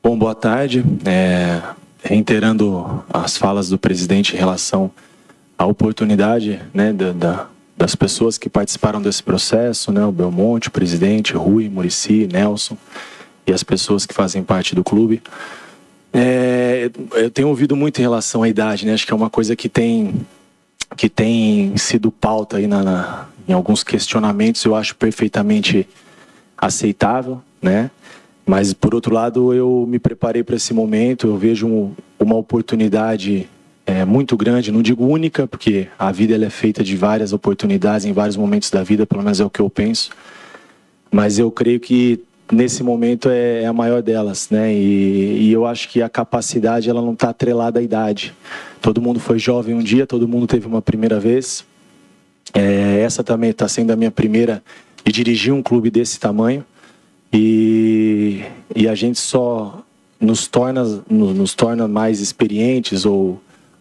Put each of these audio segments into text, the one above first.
Bom, boa tarde. Reiterando as falas do presidente em relação à oportunidade, né, das pessoas que participaram desse processo, né, o Belmonte, o presidente, Rui, Muricy, Nelson e as pessoas que fazem parte do clube. Eu tenho ouvido muito em relação à idade, né, acho que é uma coisa que tem sido pauta aí em alguns questionamentos, eu acho perfeitamente aceitável, né? Mas, por outro lado, eu me preparei para esse momento, eu vejo uma oportunidade muito grande, não digo única, porque a vida ela é feita de várias oportunidades em vários momentos da vida, pelo menos é o que eu penso, mas eu creio que nesse momento é a maior delas, né? E eu acho que a capacidade ela não está atrelada à idade. Todo mundo foi jovem um dia, todo mundo teve uma primeira vez. Essa também está sendo a minha primeira de dirigir um clube desse tamanho. E a gente só nos torna mais experientes ou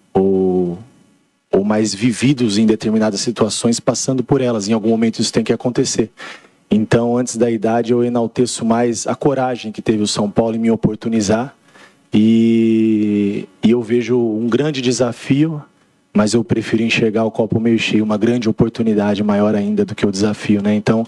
mais vividos em determinadas situações passando por elas. Em algum momento isso tem que acontecer. Então, antes da idade, eu enalteço mais a coragem que teve o São Paulo em me oportunizar. E eu vejo um grande desafio, mas eu prefiro enxergar o copo meio cheio, uma grande oportunidade maior ainda do que o desafio, né? Então,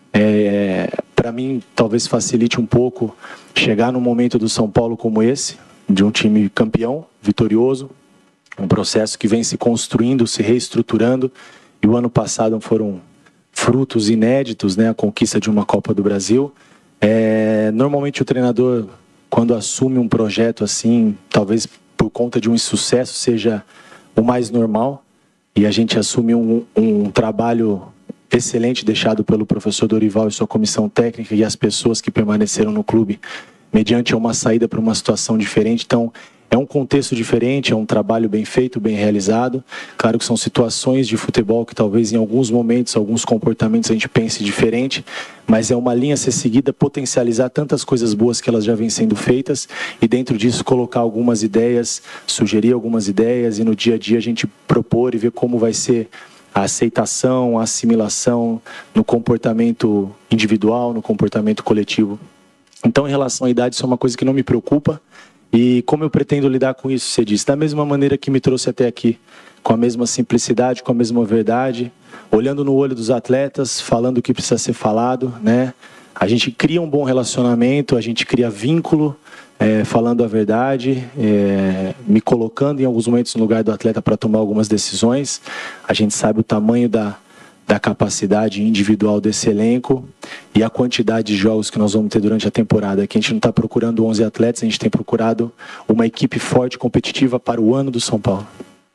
para mim, talvez facilite um pouco chegar num momento do São Paulo como esse, de um time campeão, vitorioso, um processo que vem se construindo, se reestruturando, e o ano passado foram frutos inéditos, né? A conquista de uma Copa do Brasil. Normalmente o treinador, quando assume um projeto assim, talvez por conta de um insucesso, seja o mais normal, e a gente assume um trabalho excelente deixado pelo professor Dorival e sua comissão técnica e as pessoas que permaneceram no clube mediante uma saída para uma situação diferente. Então, é um contexto diferente, é um trabalho bem feito, bem realizado. Claro que são situações de futebol que talvez em alguns momentos, alguns comportamentos a gente pense diferente, mas é uma linha a ser seguida, potencializar tantas coisas boas que elas já vêm sendo feitas e dentro disso colocar algumas ideias, sugerir algumas ideias e no dia a dia a gente propor e ver como vai ser a aceitação, a assimilação no comportamento individual, no comportamento coletivo. Então, em relação à idade, isso é uma coisa que não me preocupa. E como eu pretendo lidar com isso, você disse, da mesma maneira que me trouxe até aqui, com a mesma simplicidade, com a mesma verdade, olhando no olho dos atletas, falando o que precisa ser falado, né? A gente cria um bom relacionamento, a gente cria vínculo, falando a verdade, me colocando em alguns momentos no lugar do atleta para tomar algumas decisões. A gente sabe o tamanho da capacidade individual desse elenco e a quantidade de jogos que nós vamos ter durante a temporada. Aqui a gente não está procurando 11 atletas, a gente tem procurado uma equipe forte, competitiva para o ano do São Paulo.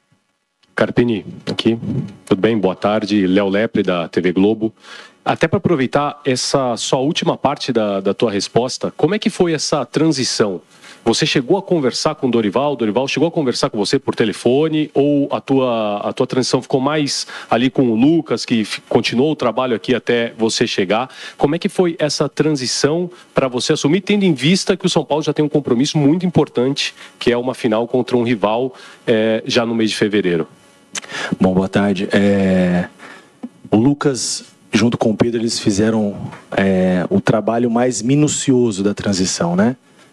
Carpini, aqui. Tudo bem? Boa tarde. Léo Lepre, da TV Globo. Até para aproveitar essa só última parte da tua resposta, como é que foi essa transição? Você chegou a conversar com o Dorival? O Dorival chegou a conversar com você por telefone? Ou a tua transição ficou mais ali com o Lucas, que continuou o trabalho aqui até você chegar? Como é que foi essa transição para você assumir, tendo em vista que o São Paulo já tem um compromisso muito importante, que é uma final contra um rival já no mês de fevereiro? Bom, boa tarde. O Lucas, junto com o Pedro, eles fizeram o trabalho mais minucioso da transição, né?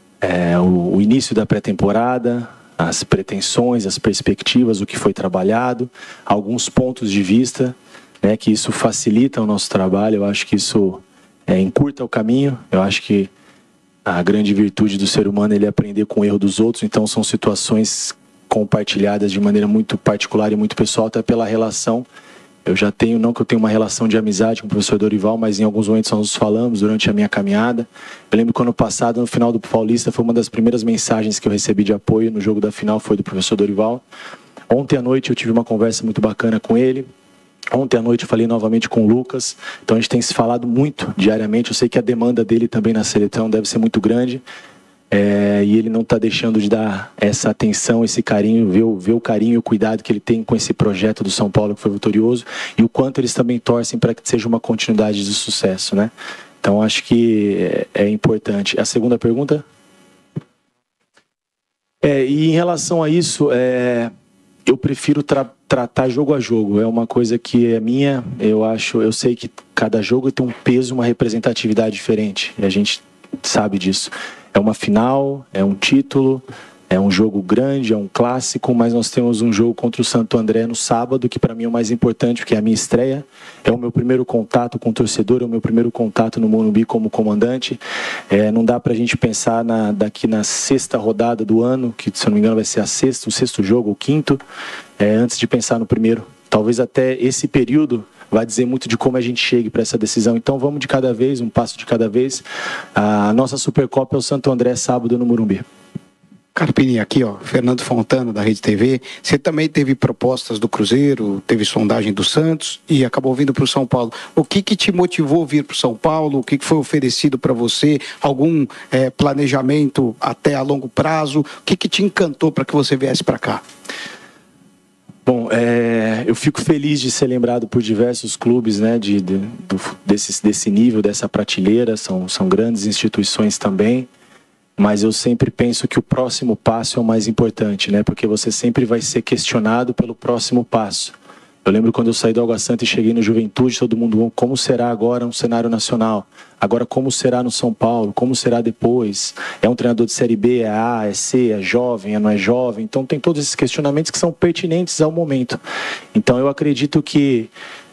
O início da pré-temporada, as pretensões, as perspectivas, o que foi trabalhado, alguns pontos de vista, né, que isso facilita o nosso trabalho. Eu acho que isso encurta o caminho. Eu acho que a grande virtude do ser humano é ele aprender com o erro dos outros. Então são situações compartilhadas de maneira muito particular e muito pessoal, até pela relação. Eu já tenho, não que eu tenha uma relação de amizade com o professor Dorival, mas em alguns momentos nós nos falamos durante a minha caminhada. Eu lembro que ano passado, no final do Paulista, foi uma das primeiras mensagens que eu recebi de apoio no jogo da final, foi do professor Dorival. Ontem à noite eu tive uma conversa muito bacana com ele. Ontem à noite eu falei novamente com o Lucas. Então a gente tem se falado muito diariamente. Eu sei que a demanda dele também na seleção deve ser muito grande. E ele não está deixando de dar essa atenção, esse carinho, ver o carinho e o cuidado que ele tem com esse projeto do São Paulo que foi vitorioso e o quanto eles também torcem para que seja uma continuidade de sucesso, né? Então acho que é importante. A segunda pergunta? E em relação a isso, eu prefiro tratar jogo a jogo. É uma coisa que é minha. Eu sei que cada jogo tem um peso, uma representatividade diferente. E a gente sabe disso. É uma final, é um título, é um jogo grande, é um clássico, mas nós temos um jogo contra o Santo André no sábado, que para mim é o mais importante, porque é a minha estreia, é o meu primeiro contato com o torcedor, é o meu primeiro contato no Morumbi como comandante. Não dá para a gente pensar daqui na sexta rodada do ano, que se eu não me engano vai ser o sexto jogo, o quinto, antes de pensar no primeiro. Talvez até esse período vai dizer muito de como a gente chegue para essa decisão. Então vamos de cada vez, um passo de cada vez. A nossa Supercopa é o Santo André, sábado no Morumbi. Carpini, aqui, Fernando Fontana, da Rede TV. Você também teve propostas do Cruzeiro, teve sondagem do Santos e acabou vindo para o São Paulo. O que te motivou a vir para o São Paulo? O que foi oferecido para você? Algum planejamento até a longo prazo? O que te encantou para que você viesse para cá? Bom, eu fico feliz de ser lembrado por diversos clubes, né, desse nível, dessa prateleira. São grandes instituições também. Mas eu sempre penso que o próximo passo é o mais importante, né? Porque você sempre vai ser questionado pelo próximo passo. Eu lembro quando eu saí do Água Santa e cheguei no Juventude, todo mundo, como será agora um cenário nacional? Agora como será no São Paulo? Como será depois? É um treinador de Série B, é A, é C, é jovem, não é jovem? Então tem todos esses questionamentos que são pertinentes ao momento. Então eu acredito que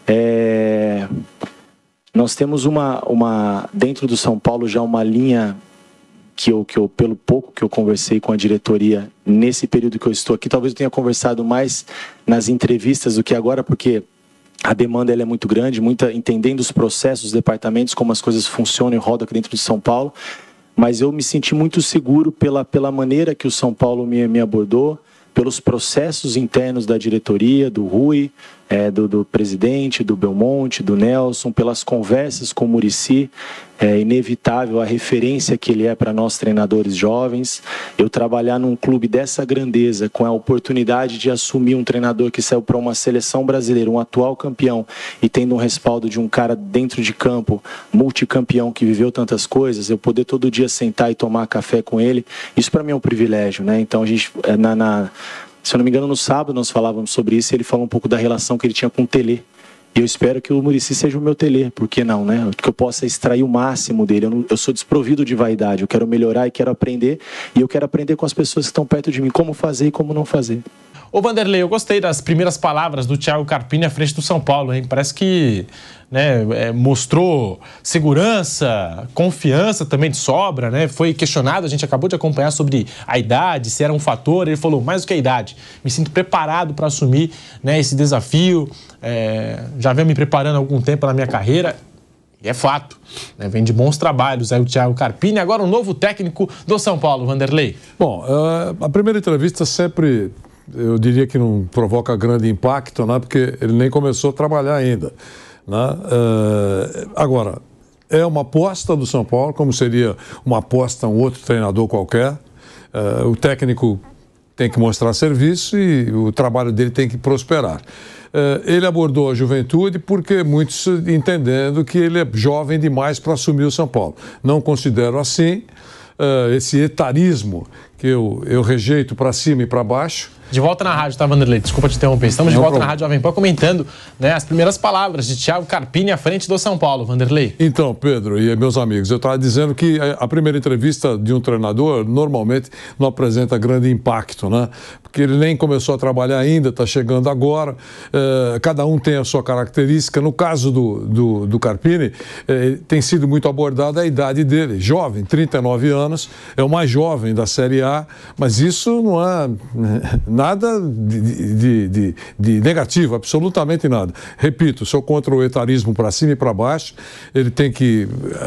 nós temos dentro do São Paulo já uma linha que eu, pelo pouco que eu conversei com a diretoria nesse período que eu estou aqui, talvez eu tenha conversado mais nas entrevistas do que agora, porque a demanda ela é muito grande, entendendo os processos, os departamentos, como as coisas funcionam e rodam aqui dentro de São Paulo, mas eu me senti muito seguro pela maneira que o São Paulo me abordou, pelos processos internos da diretoria, do Rui, do presidente, do Belmonte, do Nelson, pelas conversas com o Muricy. É inevitável a referência que ele é para nós treinadores jovens. Eu trabalhar num clube dessa grandeza, com a oportunidade de assumir um treinador que saiu para uma seleção brasileira, um atual campeão, e tendo um respaldo de um cara dentro de campo, multicampeão, que viveu tantas coisas, eu poder todo dia sentar e tomar café com ele, isso para mim é um privilégio, né? Então a gente, se eu não me engano, no sábado nós falávamos sobre isso, e ele falou um pouco da relação que ele tinha com o Telê. E eu espero que o Muricy seja o meu Telê, por que não, né? Que eu possa extrair o máximo dele. Eu sou desprovido de vaidade, eu quero melhorar e quero aprender, e eu quero aprender com as pessoas que estão perto de mim, como fazer e como não fazer. Ô Vanderlei, eu gostei das primeiras palavras do Thiago Carpini à frente do São Paulo, hein? Parece que mostrou segurança, confiança também de sobra, né? Foi questionado, a gente acabou de acompanhar sobre a idade, se era um fator. Ele falou, mais do que a idade, me sinto preparado para assumir, né, esse desafio. Já venho me preparando há algum tempo na minha carreira. E é fato, né? Vem de bons trabalhos aí o Thiago Carpini, agora o novo técnico do São Paulo, Vanderlei. Bom, a primeira entrevista sempre, eu diria que não provoca grande impacto, né? Porque ele nem começou a trabalhar ainda, né? Agora, é uma aposta do São Paulo, como seria uma aposta a um outro treinador qualquer. O técnico tem que mostrar serviço e o trabalho dele tem que prosperar. Ele abordou a juventude porque muitos entendendo que ele é jovem demais para assumir o São Paulo. Não considero assim. Esse etarismo que eu rejeito para cima e para baixo. De volta na rádio, tá, Vanderlei? Desculpa te interromper. Estamos de volta na Rádio Jovem Pan comentando, né, as primeiras palavras de Thiago Carpini à frente do São Paulo, Vanderlei. Então, Pedro e meus amigos, eu estava dizendo que a primeira entrevista de um treinador normalmente não apresenta grande impacto, né? Porque ele nem começou a trabalhar ainda, está chegando agora, cada um tem a sua característica. No caso do Carpini, tem sido muito abordada a idade dele, jovem, 39 anos, é o mais jovem da Série A, mas isso não é nada de negativo, absolutamente nada. Repito, sou contra o etarismo para cima e para baixo. Ele tem que...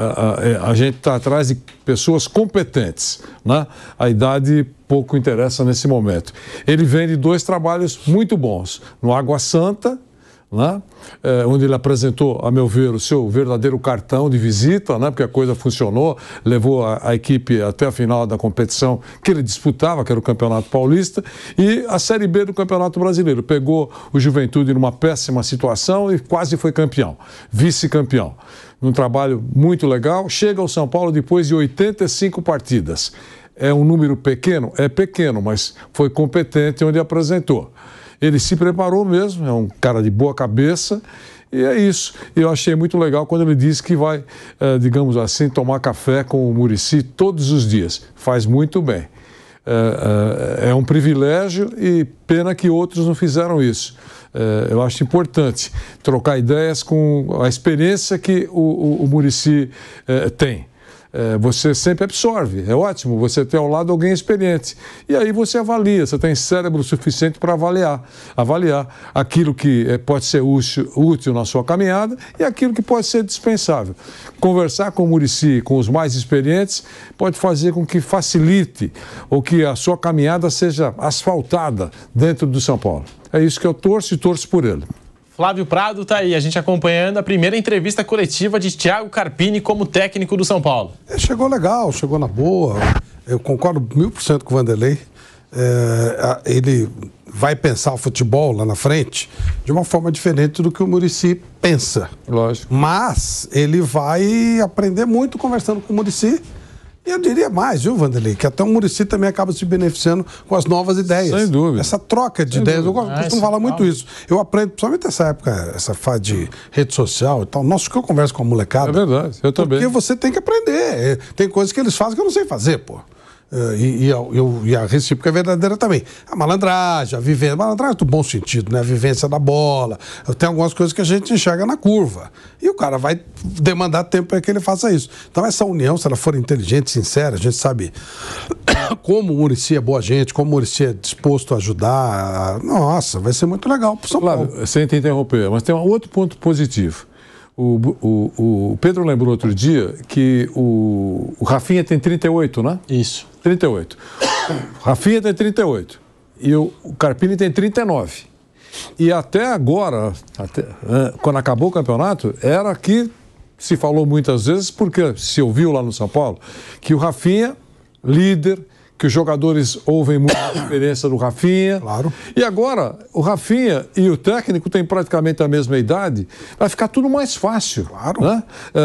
A gente está atrás de pessoas competentes, né? A idade pouco interessa nesse momento. Ele vem de 2 trabalhos muito bons. No Água Santa, né? Onde ele apresentou, a meu ver, o seu verdadeiro cartão de visita, né? Porque a coisa funcionou, levou a equipe até a final da competição que ele disputava, que era o Campeonato Paulista, e a Série B do Campeonato Brasileiro. Pegou o Juventude numa péssima situação e quase foi campeão, vice-campeão. Num trabalho muito legal, chega ao São Paulo depois de 85 partidas. É um número pequeno? É pequeno, mas foi competente onde apresentou. Ele se preparou mesmo, é um cara de boa cabeça E é isso. Eu achei muito legal quando ele disse que vai, digamos assim, tomar café com o Muricy todos os dias. Faz muito bem. É um privilégio e pena que outros não fizeram isso. Eu acho importante trocar ideias com a experiência que o Muricy tem. Você sempre absorve, é ótimo você ter ao lado alguém experiente. E aí você avalia, você tem cérebro suficiente para avaliar aquilo que pode ser útil na sua caminhada e aquilo que pode ser dispensável. Conversar com o Muricy, com os mais experientes, pode fazer com que facilite ou que a sua caminhada seja asfaltada dentro do São Paulo. É isso que eu torço e torço por ele. Flávio Prado está aí, a gente acompanhando a primeira entrevista coletiva de Thiago Carpini como técnico do São Paulo. Chegou legal, chegou na boa. Eu concordo 1000% com o Vanderlei. Ele vai pensar o futebol lá na frente de uma forma diferente do que o Muricy pensa. Lógico. Mas ele vai aprender muito conversando com o Muricy. E eu diria mais, viu, Vanderlei? Que até o Muricy também acaba se beneficiando com as novas ideias. Sem dúvida. Essa troca de ideias. Eu costumo falar muito isso. Eu aprendo, principalmente nessa época, essa fase de rede social e tal. Nossa, que eu converso com a molecada. É verdade, eu também. Porque você tem que aprender. Tem coisas que eles fazem que eu não sei fazer, pô. E a recíproca é verdadeira também. A malandragem, a vivência. Malandragem do bom sentido, né? A vivência da bola. Tem algumas coisas que a gente enxerga na curva. E o cara vai demandar tempo para que ele faça isso. Então, essa união, se ela for inteligente, sincera, a gente sabe como o Muricy é boa gente, como o Muricy é disposto a ajudar. Nossa, vai ser muito legal pro São Paulo. Sem te interromper, mas tem um outro ponto positivo. O Pedro lembrou outro dia que o Rafinha tem 38, né? Isso. 38. O Rafinha tem 38. E o Carpini tem 39. E até agora, quando acabou o campeonato, era que se falou muitas vezes, porque se ouviu lá no São Paulo, que o Rafinha, líder, que os jogadores ouvem muito a experiência do Rafinha. Claro. E agora, o Rafinha e o técnico têm praticamente a mesma idade, vai ficar tudo mais fácil. Claro. Né?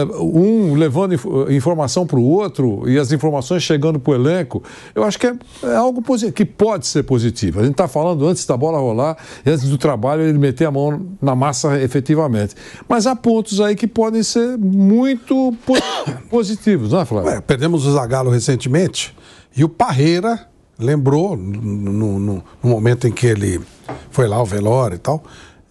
Um levando informação para o outro e as informações chegando para o elenco. Eu acho que é algo que pode ser positivo. A gente está falando antes da bola rolar, antes do trabalho ele meter a mão na massa efetivamente. Mas há pontos aí que podem ser muito positivos, não é, Flávio? Perdemos o Zagallo recentemente. E o Parreira lembrou, no momento em que ele foi lá ao velório e tal,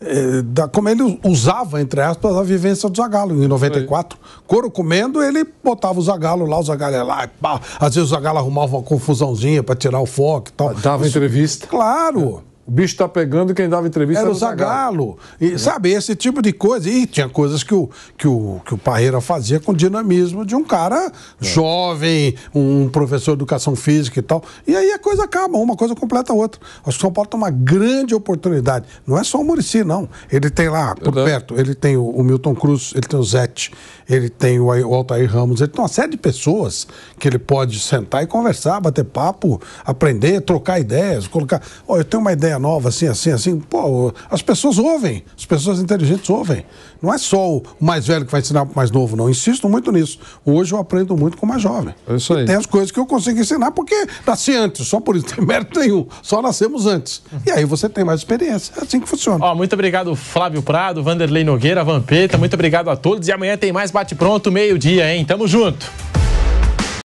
como ele usava, entre aspas, a vivência do Zagallo em 94. Couro comendo, ele botava o Zagallo lá, o Zagallo ia lá, e pá. Às vezes o Zagallo arrumava uma confusãozinha para tirar o foco e tal. Dava entrevista. Claro. O bicho tá pegando, quem dava entrevista era o Zagallo. E, sabe, esse tipo de coisa. E tinha coisas que o Parreira fazia com dinamismo de um cara jovem, um professor de educação física e tal. E aí a coisa acaba, uma coisa completa a outra. Acho que o São Paulo tem uma grande oportunidade. Não é só o Muricy, não. Ele tem lá, por perto, ele tem o Milton Cruz, ele tem o Zete, ele tem o Altair Ramos, ele tem uma série de pessoas que ele pode sentar e conversar, bater papo, aprender, trocar ideias, colocar... eu tenho uma ideia nova, assim. Pô, as pessoas ouvem, as pessoas inteligentes ouvem. Não é só o mais velho que vai ensinar para o mais novo, não. Insisto muito nisso. Hoje eu aprendo muito com o mais jovem. É isso aí. E tem as coisas que eu consigo ensinar porque nasci antes, só por isso, não tem mérito nenhum. Só nascemos antes. E aí você tem mais experiência. É assim que funciona. Muito obrigado, Flávio Prado, Vanderlei Nogueira, Vampeta. Muito obrigado a todos. E amanhã tem mais Bate Pronto, meio-dia, hein? Tamo junto.